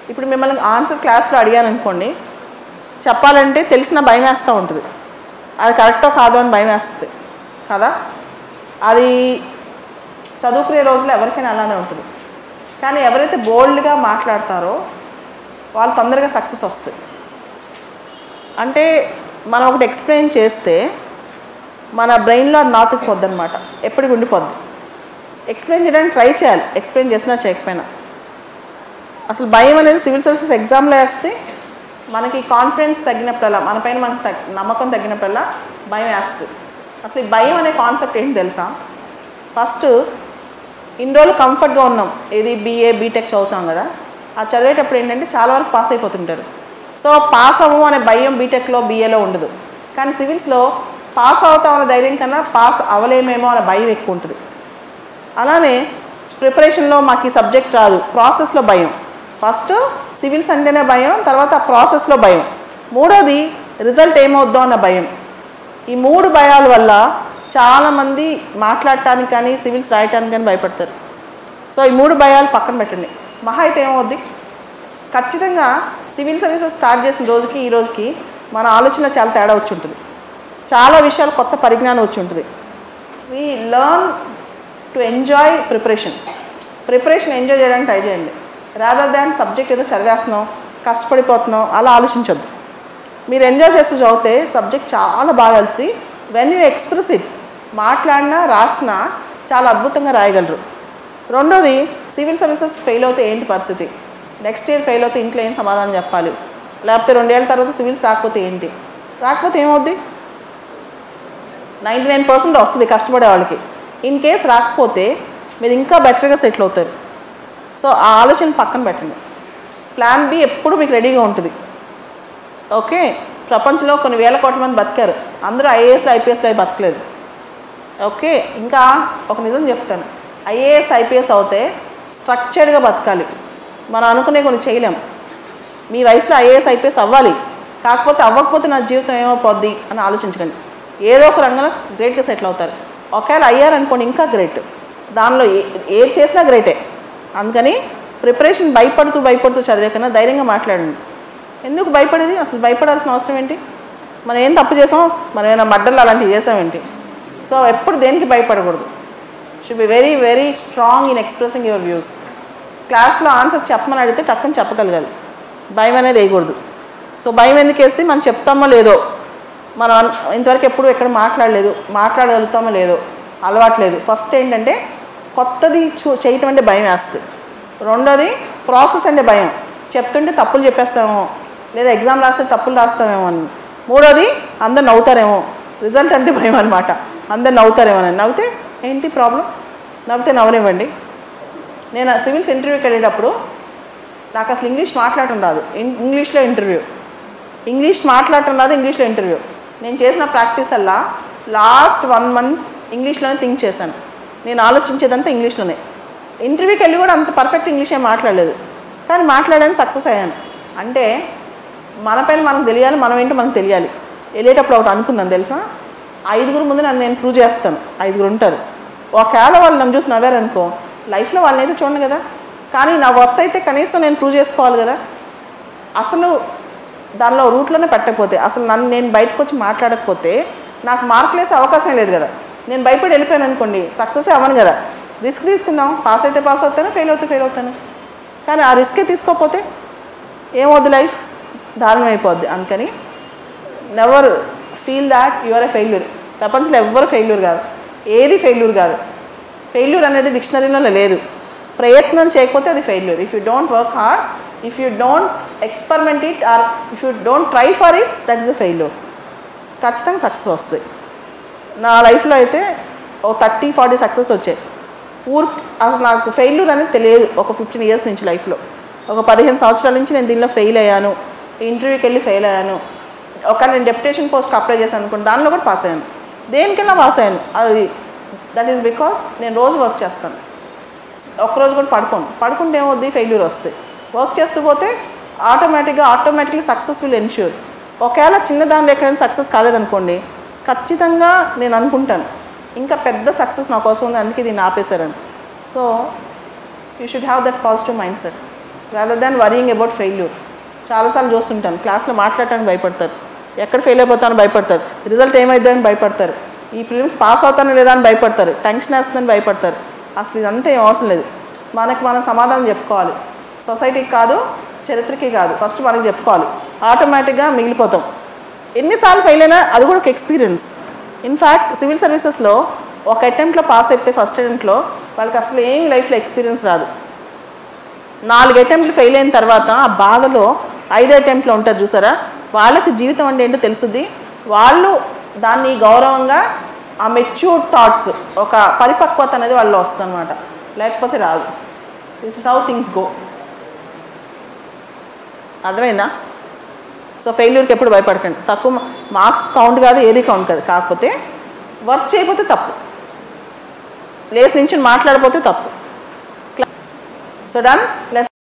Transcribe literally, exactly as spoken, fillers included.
ఇప్పుడు మిమ్మల్ని ఆన్సర్ క్లాస్లో అడిగాను అనుకోండి, చెప్పాలంటే తెలిసిన భయం వేస్తూ ఉంటుంది, అది కరెక్టో కాదో అని భయం వేస్తుంది కదా. అది చదువుకునే రోజుల్లో ఎవరికైనా అలానే ఉంటుంది. కానీ ఎవరైతే బోల్డ్గా మాట్లాడతారో వాళ్ళు తొందరగా సక్సెస్ వస్తుంది. అంటే మనం ఒకటి ఎక్స్ప్లెయిన్ చేస్తే మన బ్రెయిన్లో అది నాటుకుపోద్ది అనమాట, ఎప్పటికి ఉండిపోద్ది. ఎక్స్ప్లెయిన్ చేయడానికి ట్రై చేయాలి, ఎక్స్ప్లెయిన్ చేసినా చేయకపోయినా. అసలు భయం అనేది సివిల్ సర్వీసెస్ ఎగ్జామ్లో వేస్తే మనకి కాన్ఫిడెన్స్ తగ్గినప్పుడల్లా, మన పైన మనకు తగ్గ నమ్మకం తగ్గినప్పుడల్లా భయం వేస్తుంది. అసలు ఈ భయం అనే కాన్సెప్ట్ ఏంటి తెలుసా? ఫస్ట్ ఇన్ని రోజులు కంఫర్ట్గా ఉన్నాం, ఇది బీఏ బీటెక్ చదువుతాం కదా, ఆ చదివేటప్పుడు ఏంటంటే చాలా వరకు పాస్ అయిపోతుంటారు. సో పాస్ అవ్వము అనే భయం బీటెక్లో బీఏలో ఉండదు. కానీ సివిల్స్లో పాస్ అవుతాం అనే ధైర్యం కన్నా పాస్ అవ్వలేమేమో అనే భయం ఎక్కువ ఉంటుంది. అలానే ప్రిపరేషన్లో మాకు ఈ సబ్జెక్ట్ రాదు, ప్రాసెస్లో భయం. ఫస్ట్ సివిల్స్ అంటేనే భయం, తర్వాత ఆ ప్రాసెస్లో భయం, మూడోది రిజల్ట్ ఏమవుద్దో అన్న భయం. ఈ మూడు భయాల వల్ల చాలామంది మాట్లాడటానికి కానీ సివిల్స్ రాయటానికి కానీ భయపడతారు. సో ఈ మూడు భయాలు పక్కన పెట్టండి. మహా అయితే ఏమవుద్ది, ఖచ్చితంగా సివిల్ సర్వీసెస్ స్టార్ట్ చేసిన రోజుకి ఈ రోజుకి మన ఆలోచన చాలా తేడా వచ్చి ఉంటుంది, చాలా విషయాలు కొత్త పరిజ్ఞానం వచ్చి ఉంటుంది. We learn to enjoy preparation. Preparation enjoy చేయడానికి ట్రై చేయండి, రాదర్ దాన్ సబ్జెక్ట్ ఏదో చదివేస్తున్నాం కష్టపడిపోతున్నాం అలా ఆలోచించొద్దు. మీరు ఎంజాయ్ చేస్తూ చదివితే సబ్జెక్ట్ చాలా బాగా వెళ్తుంది. వెన్ యూ ఎక్స్ప్రెస్ ఇట్, మాట్లాడినా రాసినా చాలా అద్భుతంగా రాయగలరు. రెండోది, సివిల్ సర్వీసెస్ ఫెయిల్ అవుతే ఏంటి పరిస్థితి, నెక్స్ట్ ఇయర్ ఫెయిల్ అవుతే ఇంట్లో ఏం సమాధానం చెప్పాలి, లేకపోతే రెండేళ్ళ తర్వాత సివిల్స్ రాకపోతే ఏంటి, రాకపోతే ఏమవుద్ది, నైంటీ నైన్ పర్సెంట్ వస్తుంది కష్టపడే వాళ్ళకి. ఇన్ కేస్ రాకపోతే మీరు ఇంకా బెటర్గా సెటిల్ అవుతారు. సో ఆ ఆలోచన పక్కన పెట్టండి. ప్లాన్ బి ఎప్పుడు మీకు రెడీగా ఉంటుంది. ఓకే, ప్రపంచంలో కొన్ని వేల కోట్ల మంది బతికారు, అందరూ ఐఏఎస్లో ఐపీఎస్లో అయి బతకలేదు. ఓకే, ఇంకా ఒక నిజం చెప్తాను, ఐఏఎస్ ఐపీఎస్ అవుతే స్ట్రక్చర్డ్గా బతకాలి. మనం అనుకునే కొన్ని చేయలేం. మీ వయసులో ఐఏఎస్ ఐపీఎస్ అవ్వాలి, కాకపోతే అవ్వకపోతే నా జీవితం ఏమైపోద్ది అని ఆలోచించకండి. ఏదో ఒక రంగంలో గ్రేట్గా సెటిల్ అవుతారు. ఒకవేళ అయ్యారనుకోండి ఇంకా గ్రేట్, దానిలో ఏ ఏది చేసినా గ్రేటే. అందుకని ప్రిపరేషన్ భయపడుతూ భయపడుతూ చదివే కన్నా ధైర్యంగా మాట్లాడండి. ఎందుకు భయపడేది, అసలు భయపడాల్సిన అవసరం ఏంటి, మనం ఏం తప్పు చేసాం, మనం ఏమైనా మడ్డలు అలాంటివి చేసామేంటి. సో ఎప్పుడు దేనికి భయపడకూడదు. Should be very very strong in expressing your views. క్లాస్లో ఆన్సర్ చెప్పమని అడిగితే టక్కని చెప్పగలగాలి, భయం అనేది వేయకూడదు. సో భయం ఎందుకు వేస్తే మనం చెప్తామో లేదో, మనం ఇంతవరకు ఎప్పుడు ఎక్కడ మాట్లాడలేదు, మాట్లాడగలుగుతామో లేదో అలవాట్లేదు. ఫస్ట్ ఏంటంటే కొత్తది చూ చేయటం అంటే భయం వేస్తుంది. రెండోది ప్రాసెస్ అంటే భయం, చెప్తుంటే తప్పులు చెప్పేస్తామేమో, లేదా ఎగ్జామ్ రాస్తే తప్పులు రాస్తామేమో అని. మూడోది అందరు నవ్వుతారేమో, రిజల్ట్ అంటే భయం అనమాట, అందరు నవ్వుతారేమో అని. నవ్వుతే ఏంటి ప్రాబ్లం, నవ్వుతే నవ్వనివ్వండి. నేను సివిల్స్ ఇంటర్వ్యూకి వెళ్ళేటప్పుడు నాకు అసలు ఇంగ్లీష్ మాట్లాడటం రాదు, ఇంగ్లీష్లో ఇంటర్వ్యూ, ఇంగ్లీష్ మాట్లాడటం రాదు, ఇంగ్లీష్లో ఇంటర్వ్యూ. నేను చేసిన ప్రాక్టీస్ అలా లాస్ట్ వన్ మంత్ ఇంగ్లీష్లోనే థింక్ చేశాను. నేను ఆలోచించేదంతా ఇంగ్లీష్లోనే. ఇంటర్వ్యూకి వెళ్ళి కూడా అంత పర్ఫెక్ట్ ఇంగ్లీష్ ఏం మాట్లాడలేదు, కానీ మాట్లాడడానికి సక్సెస్ అయ్యాను. అంటే మన పైన మనకు తెలియాలి, మనం ఏంటో మనకు తెలియాలి. వెళ్ళేటప్పుడు ఒకటి అనుకున్నాను తెలుసా, ఐదుగురు ముందు నన్ను నేను ప్రూవ్ చేస్తాను, ఐదుగురు ఉంటారు, ఒకవేళ వాళ్ళు నన్ను చూసి నవ్వారనుకో, లైఫ్లో వాళ్ళని అయితే చూడండి కదా, కానీ నా వర్త్ అయితే కనీసం నేను ప్రూవ్ చేసుకోవాలి కదా. అసలు దానిలో రూట్లోనే పెట్టకపోతే, అసలు నన్ను నేను బయటకు వచ్చి మాట్లాడకపోతే నాకు మార్కులు వేసే అవకాశం లేదు కదా. నేను భయపడి వెళ్ళిపోయాను అనుకోండి, సక్సెస్ అవ్వను కదా. రిస్క్ తీసుకుందాం, పాస్ అయితే పాస్ అవుతాను, ఫెయిల్ అవుతే ఫెయిల్ అవుతాను. కానీ ఆ రిస్కే తీసుకోకపోతే ఏమవుద్ది, లైఫ్ దారుణం అయిపోద్ది. అందుకని never feel that you're a failure. ప్రపంచంలో ఎవ్వరు ఫెయిల్యూర్ కాదు, ఏది ఫెయిల్యూర్ కాదు. ఫెయిల్యూర్ అనేది డిక్షనరీలో లేదు. ప్రయత్నం చేయకపోతే అది failure. If you don't work hard, if you don't experiment it, or if you don't try for it, that is a failure. ఖచ్చితంగా సక్సెస్ వస్తుంది. నా లైఫ్లో అయితే ఓ థర్టీ ఫార్టీ సక్సెస్ వచ్చాయి. పూర్ అసలు నాకు ఫెయిల్యూర్ అనేది తెలియదు ఒక ఫిఫ్టీన్ ఇయర్స్ నుంచి. లైఫ్లో ఒక పదిహేను సంవత్సరాల నుంచి నేను దీనిలో ఫెయిల్ అయ్యాను, ఇంటర్వ్యూకి వెళ్ళి ఫెయిల్ అయ్యాను. ఒక నేను డెప్యుటేషన్ పోస్ట్కి అప్లై చేశాను అనుకోండి, దానిలో కూడా పాస్ అయ్యాను, దేనికైనా పాస్ అయ్యాను. అది దట్ ఈస్ బికాస్ నేను రోజు వర్క్ చేస్తాను, ఒక్కరోజు కూడా పడుకోను. పడుకుంటే ఏమవుద్ది, ఫెయిల్యూర్ వస్తుంది. వర్క్ చేస్తూ పోతే ఆటోమేటిక్గా ఆటోమేటిక్లీ సక్సెస్ విల్ ఎన్ష్యూర్. ఒకవేళ చిన్న దానిలో ఎక్కడైనా సక్సెస్ కాలేదనుకోండి, ఖచ్చితంగా నేను అనుకుంటాను ఇంకా పెద్ద సక్సెస్ నా కోసం ఉంది, అందుకే దీన్ని ఆపేశారని. So you should have that positive mindset. Rather than worrying about failure. చాలాసార్లు చూస్తుంటాను, క్లాస్లో మాట్లాడటానికి భయపడతారు, ఎక్కడ ఫెయిల్ అయిపోతానో భయపడతారు, రిజల్ట్ ఏమైందని భయపడతారు, ఈ ప్రిలిమ్స్ పాస్ అవుతానో లేదా అని భయపడతారు, టెన్షన్ వేస్తుందని భయపడతారు. అసలు ఇదంతా ఏం అవసరం లేదు. మనకి మనం సమాధానం చెప్పుకోవాలి. సొసైటీకి కాదు, చరిత్రకి కాదు, ఫస్ట్ మనకి చెప్పుకోవాలి. ఆటోమేటిక్గా మిగిలిపోతాం. ఎన్నిసార్లు ఫెయిల్ అయినా అది కూడా ఒక ఎక్స్పీరియన్స్. ఇన్ఫ్యాక్ట్ సివిల్ సర్వీసెస్లో ఒక అటెంప్ట్లో పాస్ అయితే ఫస్ట్ అటెంప్ట్లో వాళ్ళకి అసలు ఏం లైఫ్లో ఎక్స్పీరియన్స్ రాదు. నాలుగు అటెంప్ట్లు ఫెయిల్ అయిన తర్వాత ఆ బాధలో ఐదు అటెంప్ట్లో ఉంటారు చూసారా, వాళ్ళకి జీవితం అంటే ఏంటో తెలుస్తుంది. వాళ్ళు దాన్ని గౌరవంగా ఆ మెచ్యూర్డ్ థాట్స్, ఒక పరిపక్వత అనేది వాళ్ళు వస్తుంది అనమాట, లేకపోతే రాదు. This is how things go. అర్థమైందా? సో ఫెయిల్యూర్కి ఎప్పుడు భయపడకండి. తక్కువ మార్క్స్ కౌంట్ కాదు, ఏది కౌంట్ కాదు. కాకపోతే వర్క్ చేయకపోతే తప్పు, లేస్ నుంచి మాట్లాడకపోతే తప్పు. So done. లెట్స్